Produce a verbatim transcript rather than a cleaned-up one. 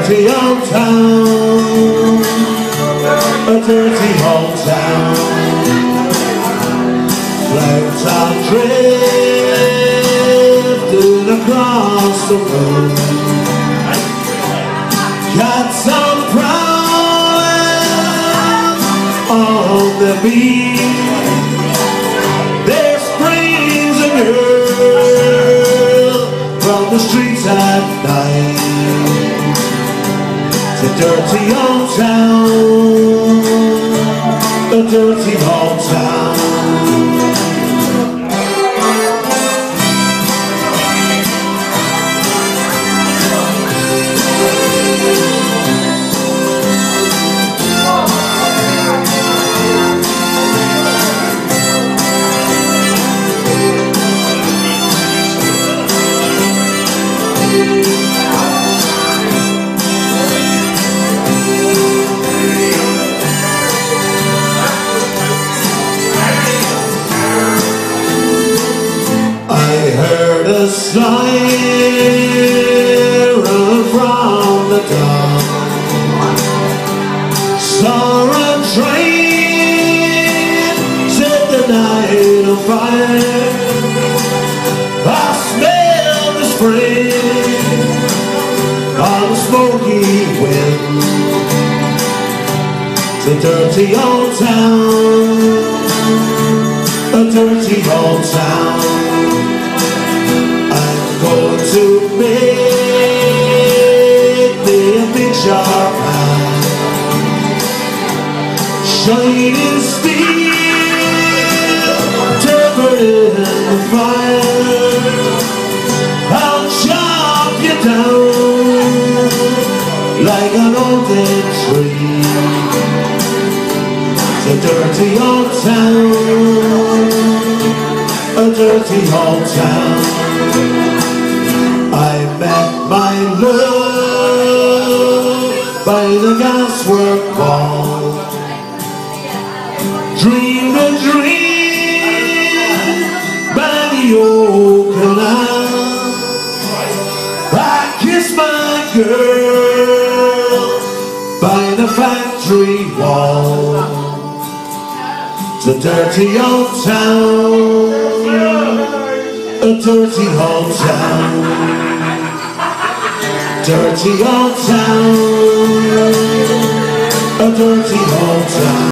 dirty old town, a dirty old town. Flags are drifting across the road. Cats are prowling on the beat. There springs a girl from the streets at night. It's a dirty old town, a dirty old town. I heard a siren from the dawn, saw a train set the night on fire. I smelled the spring on the smoky wind. It's a dirty old town, a dirty old town. Going to make me a big sharp eye, shining steel, turning in the fire. I'll chop you down like an old dead tree. It's a dirty old town, a dirty old town. I met my love by the gaswork wall, dreamed a dream by the old canal. I kissed my girl by the factory wall. It's a dirty old town, a dirty old town, dirty old town, a dirty old town.